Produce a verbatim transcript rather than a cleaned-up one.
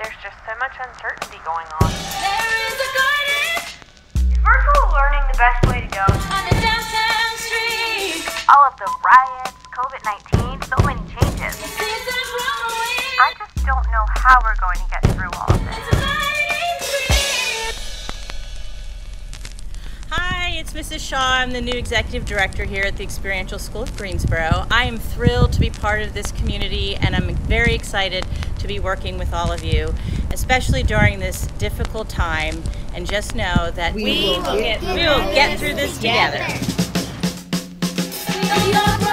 There's just so much uncertainty going on. There is a garden. Is virtual learning the best way to go? On the downtown street. All of the riots, COVID nineteen, so many changes. Things are growing. I just don't know how we're going to get through all of this. It's a garden street. Hi, it's Missus Shaw. I'm the new Executive Director here at the Experiential School of Greensboro. I am thrilled to be part of this community, and I'm very excited to be working with all of you, especially during this difficult time. And just know that we, we will get, we will get through this together. together.